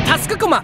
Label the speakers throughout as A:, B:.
A: タスクコマ。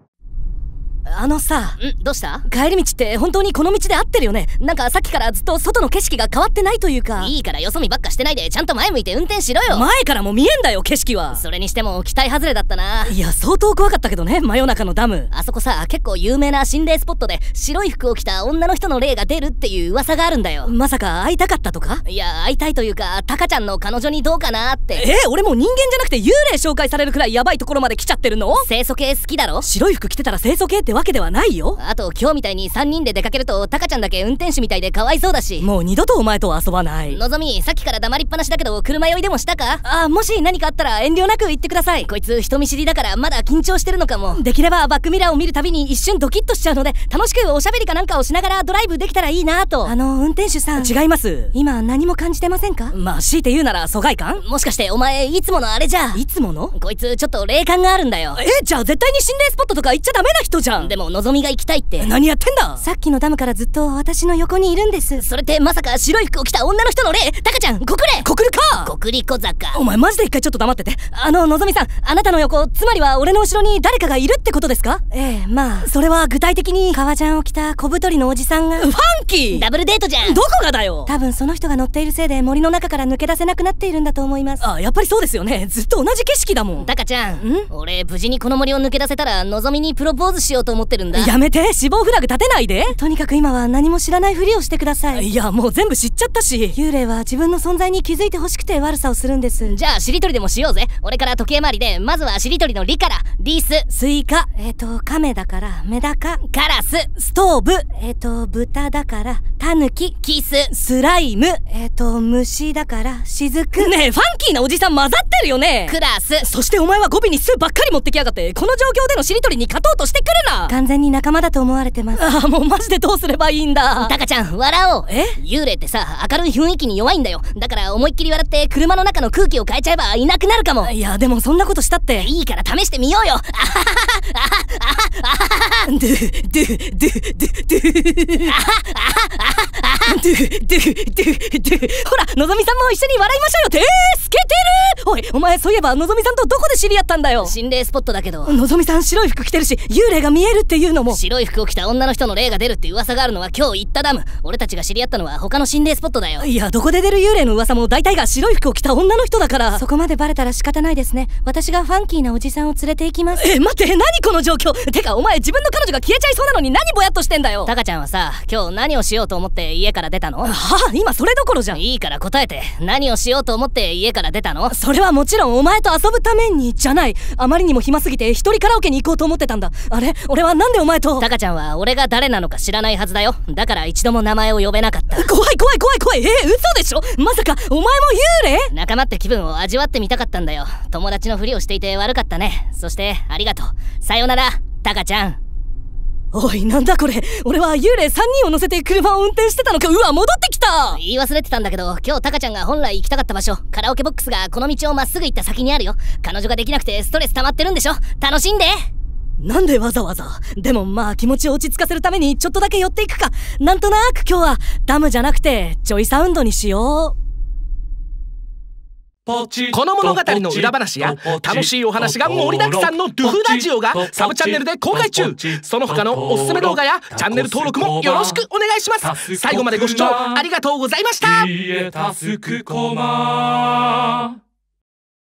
B: さ、
C: どうした？
B: 帰り道って本当にこの道で合ってるよね。なんかさっきからずっと外の景色が変わってないというか。
C: いいからよそ見ばっかしてないでちゃんと前向いて運転しろよ。
B: 前からも見えんだよ景色は。
C: それにしても期待外れだったな。
B: いや相当怖かったけどね、真夜中のダム。
C: あそこさ、結構有名な心霊スポットで白い服を着た女の人の霊が出るっていう噂があるんだよ。
B: まさか会いたかったとか？
C: いや会いたいというか、タカちゃんの彼女にどうかなって。
B: 俺も人間じゃなくて幽霊紹介されるくらいヤバいところまで来ちゃってるの？
C: 清楚系好きだろ？
B: 白い服着てたら清楚系ってわけではないよ。
C: あと今日みたいに3人で出かけるとタカちゃんだけ運転手みたいでかわいそうだし。
B: もう二度とお前とは遊ばない。
C: のぞみ、さっきから黙りっぱなしだけど車酔いでもしたか？
B: もし何かあったら遠慮なく言ってください。
C: こいつ人見知りだからまだ緊張してるのかも。
B: できればバックミラーを見るたびに一瞬ドキッとしちゃうので、楽しくおしゃべりかなんかをしながらドライブできたらいいなと。運転手さん。違います。今何も感じてませんか？まあ強いて言うなら疎外感？
C: もしかしてお前いつものあれじゃ？
B: いつもの？
C: こいつちょっと霊感があるんだよ。
B: じゃあ絶対に心霊スポットとか行っちゃダメな人じゃん。
C: でものぞみが行きたいって。
B: 何やってんだ？さっきのダムからずっと私の横にいるんです。
C: それってまさか白い服を着た女の人の霊？タカちゃん告れ！
B: 告るか！
C: 告り小坂。
B: お前マジで一回ちょっと黙ってて。のぞみさん、あなたの横、つまりは俺の後ろに誰かがいるってことですか？まあそれは具体的に革ジャンを着た小太りのおじさんが。ファンキー！
C: ダブルデートじゃん。
B: どこがだよ。多分その人が乗っているせいで森の中から抜け出せなくなっているんだと思います。やっぱりそうですよね。ずっと同じ景色だもん。
C: タカちゃん、俺無事にこの森を抜け出せたらのぞみにプロポーズしようと思ってるんだ。
B: やめて、死亡フラグ立てないで。とにかく今は何も知らないふりをしてください。いやもう全部知っちゃったし。幽霊は自分の存在に気づいてほしくて悪さをするんです。
C: じゃあしりとりでもしようぜ。俺から時計回りで、まずはしりとりのリから。リース、
B: スイカ、亀だからメダカ。
C: カラス、
B: ストーブ、豚だからタヌキ。
C: キス、
B: スライム、虫だから雫。ねえファンキーなおじさん混ざってるよね。
C: クラス。
B: そしてお前は語尾にスばっかり持ってきやがって、この状況でのしりとりに勝とうとしてくるな。完全に仲間だと思われてます。もうマジでどうすればいいんだ。
C: タカちゃん笑おう。幽霊ってさ、明るい雰囲気に弱いんだよ。だから思いっきり笑って車の中の空気を変えちゃえばいなくなるかも。
B: いやでもそんなことしたって。
C: いいから試してみようよ。
B: ドゥドゥドゥドゥドゥドゥほらのぞみさんも一緒に笑いましょうよ。スケてる。おいお前、そういえばのぞみさんとどこで知り合ったんだよ。
C: 心霊スポットだけど。
B: のぞみさん白い服着てるし幽霊が見えるっていうのも。
C: 白い服を着た女の人の霊が出るって噂があるのは今日行ったダム。俺たちが知り合ったのは他の心霊スポットだよ。
B: いやどこで出る幽霊の噂も大体が白い服を着た女の人だから。そこまでバレたら仕方ないですね。私がファンキーなおじさんを連れて行きます。待って、何この状況。てかお前自分の彼女が消えちゃいそうなのに何ぼやっとしてんだよ。
C: タカちゃんはさ、今日何をしようと思って家から出たの？
B: 今それどころじゃん。
C: いいから答えて。何をしようと思って家から出たの？
B: それはもちろんお前と遊ぶためにじゃない。あまりにも暇すぎて一人カラオケに行こうと思ってたんだ。あれ、俺はなんでお前と。
C: タカちゃんは俺が誰なのか知らないはずだよ。だから一度も名前を呼べなかった。
B: 怖い。嘘でしょ。まさかお前も幽霊？
C: 仲間って気分を味わってみたかったんだよ。友達のふりをしていて悪かったね。そしてありがとう。さよならタカちゃん。
B: おいなんだこれ。俺は幽霊3人を乗せて車を運転してたのか。うわ戻ってきた。
C: 言い忘れてたんだけど、今日タカちゃんが本来行きたかった場所、カラオケボックスがこの道をまっすぐ行った先にあるよ。彼女ができなくてストレス溜まってるんでしょ。楽しんで。
B: なんでわざわざ。でもまあ気持ちを落ち着かせるためにちょっとだけ寄っていくか。なんとなく今日はダムじゃなくてジョイサウンドにしよう。
A: この物語の裏話や楽しいお話が盛りだくさんのドゥフラジオがサブチャンネルで公開中。その他のおすすめ動画やチャンネル登録もよろしくお願いします。最後までご視聴ありがとうございました。
D: タスクコマ